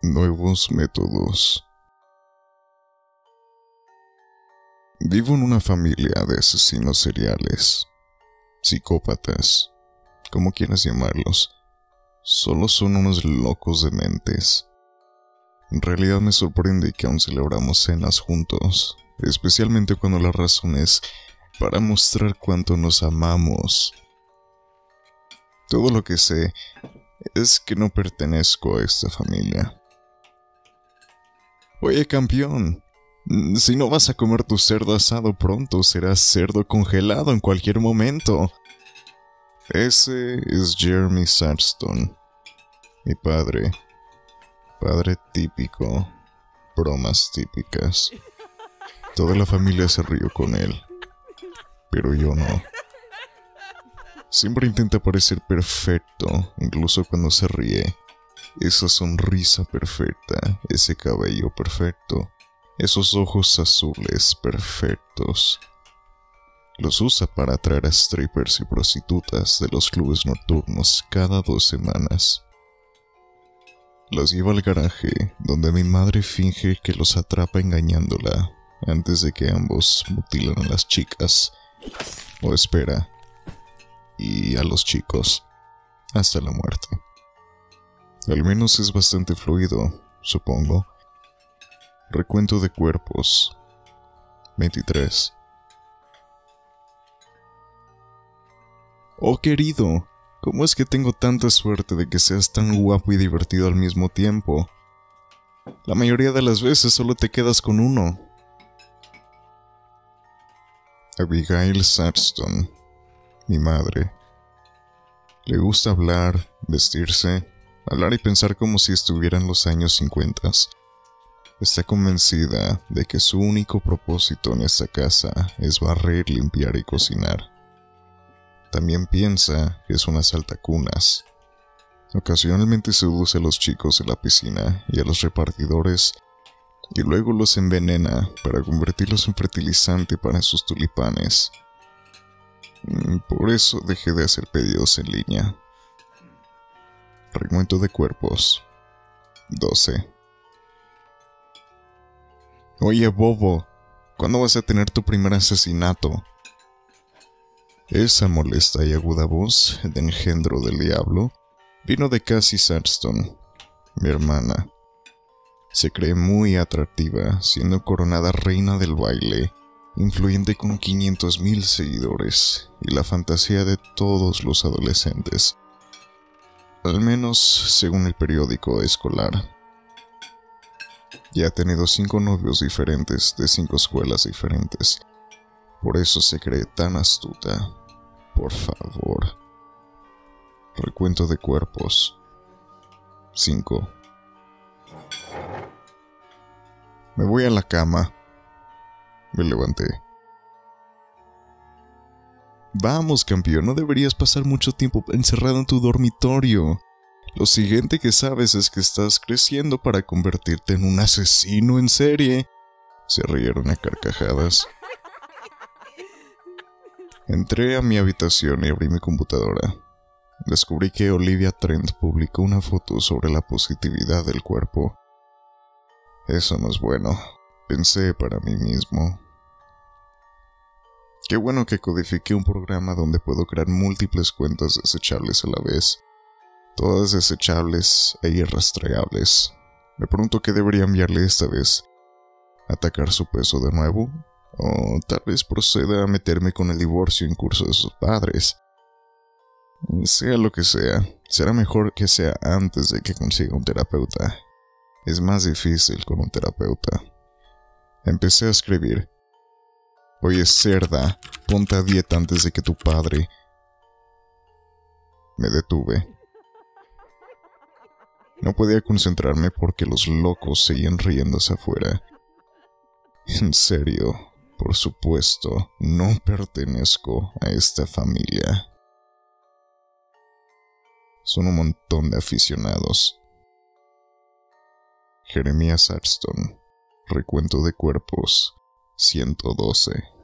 Nuevos métodos. Vivo en una familia de asesinos seriales, psicópatas, como quieras llamarlos. Solo son unos locos dementes. En realidad me sorprende que aún celebramos cenas juntos, especialmente cuando la razón es para mostrar cuánto nos amamos. Todo lo que sé es que no pertenezco a esta familia. Oye, campeón, si no vas a comer tu cerdo asado pronto, serás cerdo congelado en cualquier momento. Ese es Jeremy Sarston, mi padre. Padre típico, bromas típicas. Toda la familia se rió con él, pero yo no. Siempre intenta parecer perfecto, incluso cuando se ríe. Esa sonrisa perfecta, ese cabello perfecto, esos ojos azules perfectos. Los usa para atraer a strippers y prostitutas de los clubes nocturnos cada 2 semanas. Los lleva al garaje, donde mi madre finge que los atrapa engañándola, antes de que ambos mutilen a las chicas, o espera, y a los chicos, hasta la muerte. Al menos es bastante fluido, supongo. Recuento de cuerpos. 23. Oh, querido, ¿cómo es que tengo tanta suerte de que seas tan guapo y divertido al mismo tiempo? La mayoría de las veces solo te quedas con uno. Abigail Sarston, mi madre. Le gusta hablar, vestirse, hablar y pensar como si estuviera en los años 50. Está convencida de que su único propósito en esta casa es barrer, limpiar y cocinar. También piensa que es una saltacunas. Ocasionalmente seduce a los chicos en la piscina y a los repartidores y luego los envenena para convertirlos en fertilizante para sus tulipanes. Por eso dejé de hacer pedidos en línea. Recuento de cuerpos. 12. Oye, bobo, ¿cuándo vas a tener tu primer asesinato? Esa molesta y aguda voz de engendro del diablo vino de Cassie Sarston, mi hermana. Se cree muy atractiva, siendo coronada reina del baile, influyente con 500,000 seguidores y la fantasía de todos los adolescentes. Al menos según el periódico escolar. Ya ha tenido 5 novios diferentes de 5 escuelas diferentes. Por eso se cree tan astuta. Por favor. Recuento de cuerpos. 5. Me voy a la cama. Me levanté. Vamos, campeón, no deberías pasar mucho tiempo encerrado en tu dormitorio. Lo siguiente que sabes es que estás creciendo para convertirte en un asesino en serie. Se rieron a carcajadas. Entré a mi habitación y abrí mi computadora. Descubrí que Olivia Trent publicó una foto sobre la positividad del cuerpo. Eso no es bueno, pensé para mí mismo. Qué bueno que codifiqué un programa donde puedo crear múltiples cuentas desechables a la vez. Todas desechables e irrastreables. Me pregunto qué debería enviarle esta vez. ¿Atacar su peso de nuevo? O tal vez proceda a meterme con el divorcio en curso de sus padres. Sea lo que sea, será mejor que sea antes de que consiga un terapeuta. Es más difícil con un terapeuta. Empecé a escribir. Oye, cerda, ponte a dieta antes de que tu padre... Me detuve. No podía concentrarme porque los locos seguían riéndose afuera. En serio, por supuesto, no pertenezco a esta familia. Son un montón de aficionados. Jeremías Sarston. Recuento de cuerpos. 112.